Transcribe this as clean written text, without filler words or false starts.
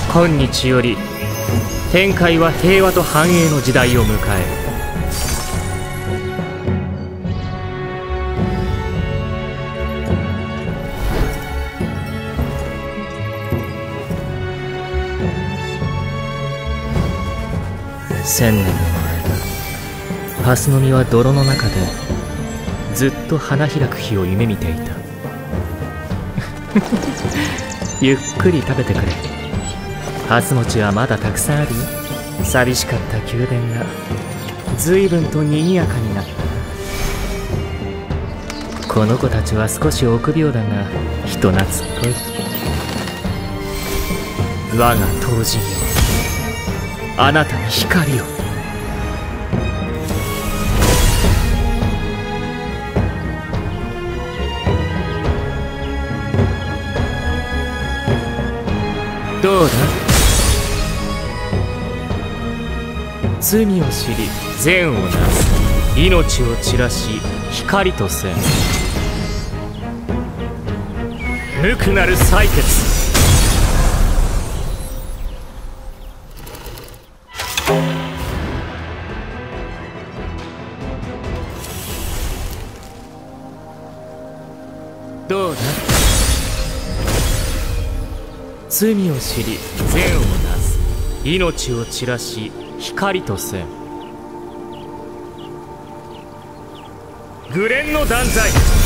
今日より天界は平和と繁栄の時代を迎える。千年もの間、蓮の実は泥の中でずっと花開く日を夢見ていた。ゆっくり食べてくれ。蓮餅はまだたくさんあるよ。寂しかった宮殿が随分と賑やかになった。この子たちは少し臆病だが人懐っこい。我が当人よ、あなたに光を。どうだ？罪を知り善をなす、命を散らし光とせん。無垢なる採血。どうだ？罪を知り善をなす、命を散らし光とせん。紅蓮の断罪。